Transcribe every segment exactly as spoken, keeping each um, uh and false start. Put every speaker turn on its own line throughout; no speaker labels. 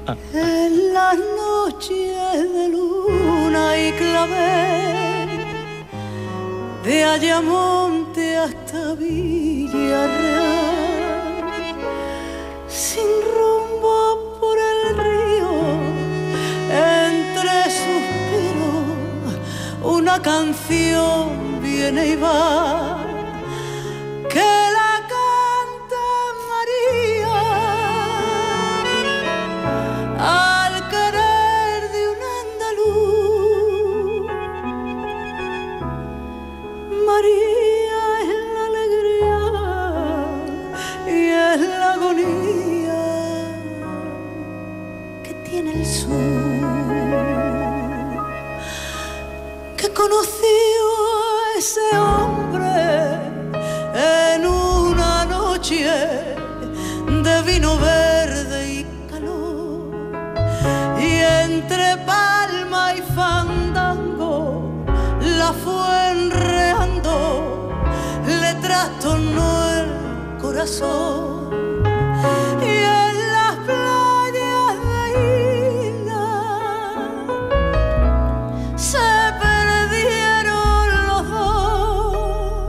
En las noches de luna y clavel, de Ayamonte hasta Villarreal, sin rumbo por el río, entre suspiros, una canción viene y va, que la canta María al querer de un andaluz. María es la alegría y es la agonía que tiene el sur, que conoció a ese hombre en una noche de vino verde y calor, y entre palma y fandango la fue enreando, le trastornó el corazón. Y en las playas de isla se perdieron los dos,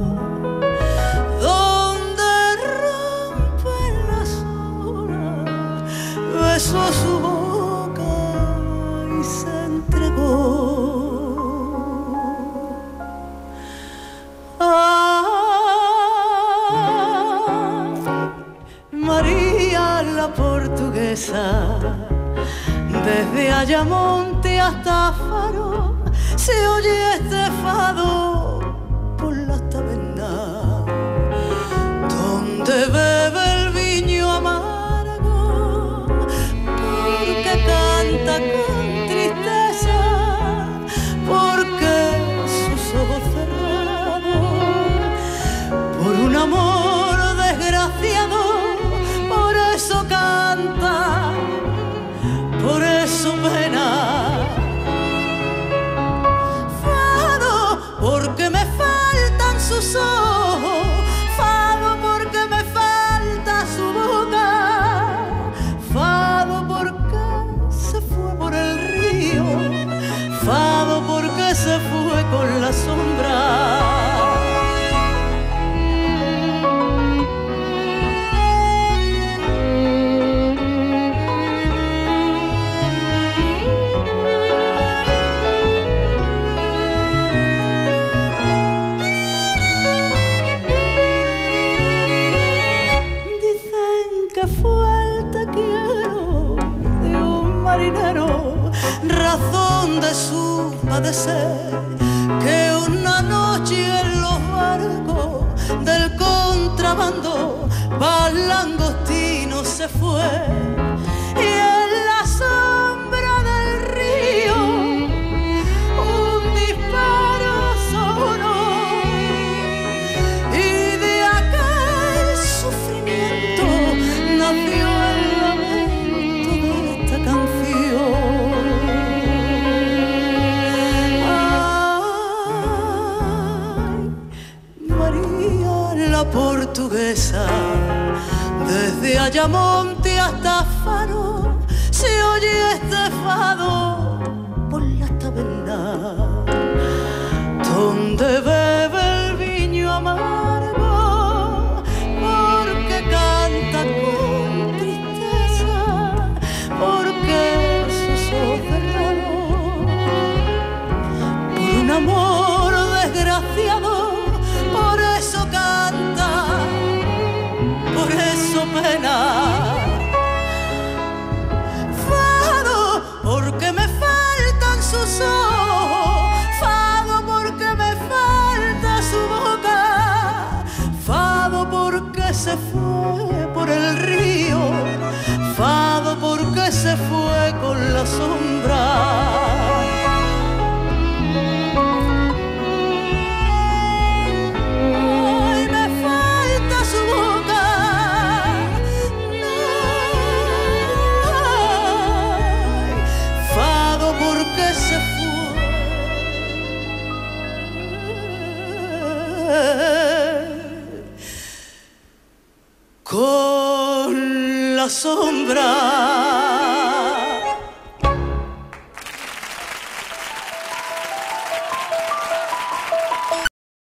donde rompen las olas, besó su boca y se entregó. María la portuguesa, desde Ayamonte hasta Faro, se oye este fado por las tabernas, donde bebe el viño amargo, porque canta con tristeza, porque sus ojos cerrados, por un amor desgraciado, por eso canta, por eso pena. Fado porque me faltan sus ojos, fado porque me falta su boca, fado porque se fue por el río, fado porque se fue con la sombra. Razón de su padecer, que una noche en los barcos del contrabando pa'l langostino se fue, y en la sombra del río un disparo sonó, y de aquel sufrimiento nació el lamento de esta canción. Portuguesa, desde Ayamonte hasta Faro, se oye este fado por las tabernas, donde bebe el viño amargo, porque canta con tristeza, porque sus ojos cerrados, por un amor desgraciado, por eso canta, por eso pena. Fado porque me faltan sus ojos, fado porque me falta su boca, fado porque se fue por el río, fado porque se fue con la sombra. Con la sombra.